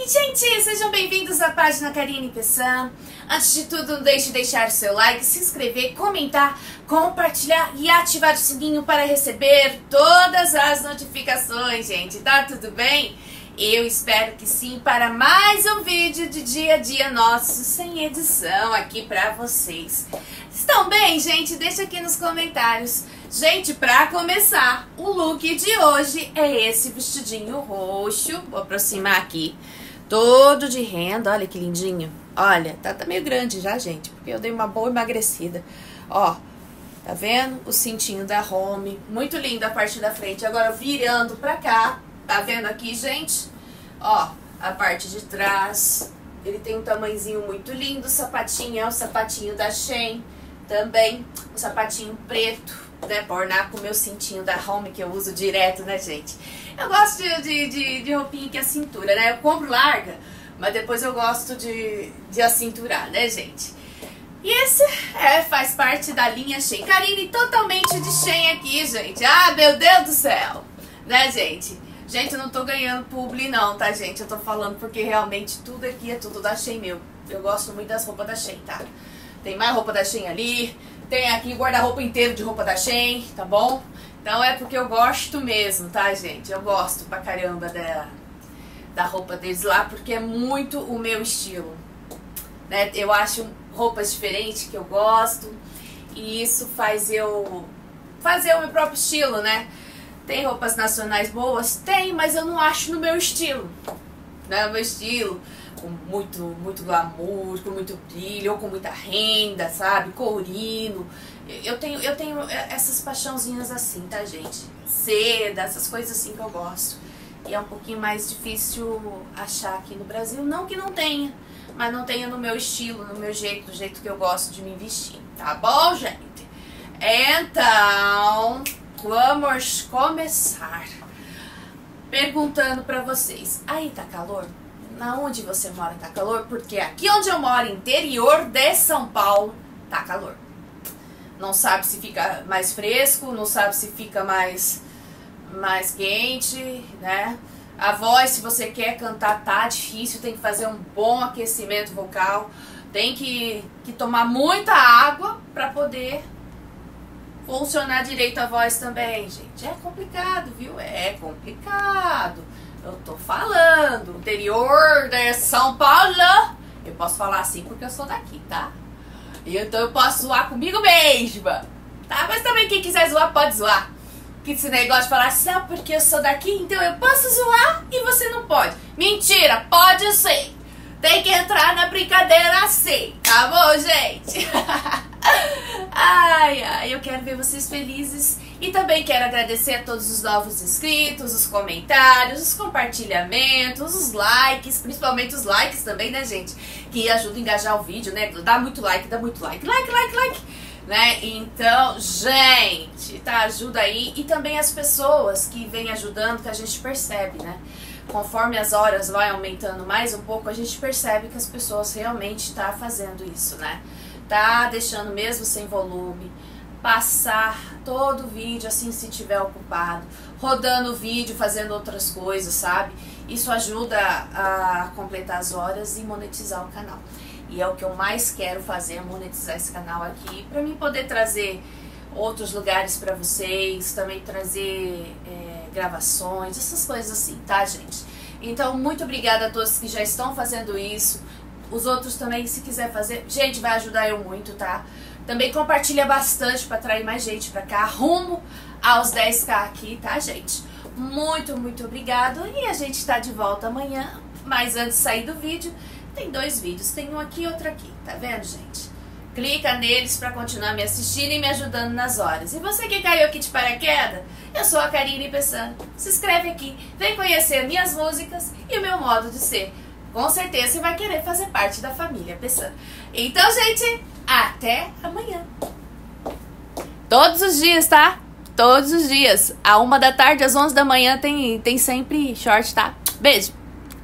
Gente, sejam bem-vindos à página Karine Pessan. Antes de tudo, não deixe de deixar o seu like, se inscrever, comentar, compartilhar e ativar o sininho para receber todas as notificações, gente. Tá tudo bem? Eu espero que sim, para mais um vídeo de dia a dia nosso, sem edição, aqui pra vocês. Estão bem, gente? Deixa aqui nos comentários. Gente, pra começar, o look de hoje é esse vestidinho roxo. Vou aproximar aqui. Todo de renda, olha que lindinho. Olha, tá meio grande já, gente, porque eu dei uma boa emagrecida. Ó, tá vendo? O cintinho da Home, muito lindo a parte da frente. Agora virando pra cá, tá vendo aqui, gente? Ó, a parte de trás. Ele tem um tamanhozinho muito lindo. O sapatinho é o sapatinho da Shein também. Um sapatinho preto, né, pra ornar com o meu cintinho da Home, que eu uso direto, né, gente? Eu gosto de roupinha que é cintura, né? Eu compro larga, mas depois eu gosto de acinturar, né, gente? E esse faz parte da linha Shein. Karine totalmente de Shein aqui, gente. Ah, meu Deus do céu! Né, gente? Gente, eu não tô ganhando publi não, tá, gente? Eu tô falando porque realmente tudo aqui é tudo da Shein meu. Eu gosto muito das roupas da Shein, tá? Tem mais roupa da Shein ali. Tem aqui guarda-roupa inteiro de roupa da Shein, tá bom? Então é porque eu gosto mesmo, tá, gente? Eu gosto pra caramba da roupa deles lá, porque é muito o meu estilo, né? Eu acho roupas diferentes que eu gosto, e isso faz eu fazer o meu próprio estilo, né? Tem roupas nacionais boas? Tem, mas eu não acho no meu estilo, né? O meu estilo com muito glamour, com muito brilho, ou com muita renda, sabe? Courino. Eu tenho essas paixãozinhas assim, tá, gente? Seda, essas coisas assim que eu gosto. E é um pouquinho mais difícil achar aqui no Brasil. Não que não tenha, mas não tenha no meu estilo, no meu jeito, do jeito que eu gosto de me vestir. Tá bom, gente? Então, vamos começar perguntando pra vocês. Aí tá calor? Na onde você mora tá calor? Porque aqui onde eu moro, interior de São Paulo, tá calor. Não sabe se fica mais fresco, não sabe se fica mais quente, né? A voz, se você quer cantar, tá difícil, tem que fazer um bom aquecimento vocal, tem que tomar muita água pra poder funcionar direito a voz também, gente. É complicado, viu? É complicado. Eu tô falando, interior de São Paulo. Eu posso falar assim porque eu sou daqui, tá? E então eu posso zoar comigo mesma, tá? Mas também quem quiser zoar, pode zoar. Que esse negócio de falar, só porque eu sou daqui, então eu posso zoar e você não pode. Mentira, pode sim. Tem que entrar na brincadeira assim, tá bom, gente? Ai, eu quero ver vocês felizes. E também quero agradecer a todos os novos inscritos, os comentários, os compartilhamentos, os likes, principalmente os likes também, né, gente? Que ajuda a engajar o vídeo, né? Dá muito like, like, né? Então, gente, tá? Ajuda aí. E também as pessoas que vêm ajudando, que a gente percebe, né? Conforme as horas vai aumentando mais um pouco, a gente percebe que as pessoas realmente tá fazendo isso, né? Tá deixando mesmo sem volume, passar todo o vídeo assim se tiver ocupado, rodando o vídeo, fazendo outras coisas, sabe? Isso ajuda a completar as horas e monetizar o canal. E é o que eu mais quero fazer, monetizar esse canal aqui, pra mim poder trazer outros lugares pra vocês, também trazer gravações, essas coisas assim, tá, gente? Então, muito obrigada a todos que já estão fazendo isso. Os outros também, se quiser fazer, gente, vai ajudar eu muito, tá? Também compartilha bastante para atrair mais gente pra cá, rumo aos 10k aqui, tá, gente? Muito obrigado. E a gente tá de volta amanhã. Mas antes de sair do vídeo, tem 2 vídeos. Tem um aqui e outro aqui, tá vendo, gente? Clica neles pra continuar me assistindo e me ajudando nas horas. E você que caiu aqui de paraquedas, eu sou a Karine Pessan. Se inscreve aqui, vem conhecer minhas músicas e o meu modo de ser. Com certeza você vai querer fazer parte da família Pessan. Então, gente, até amanhã. Todos os dias, tá? Todos os dias. À 1 da tarde, às 11 da manhã tem sempre short, tá? Beijo.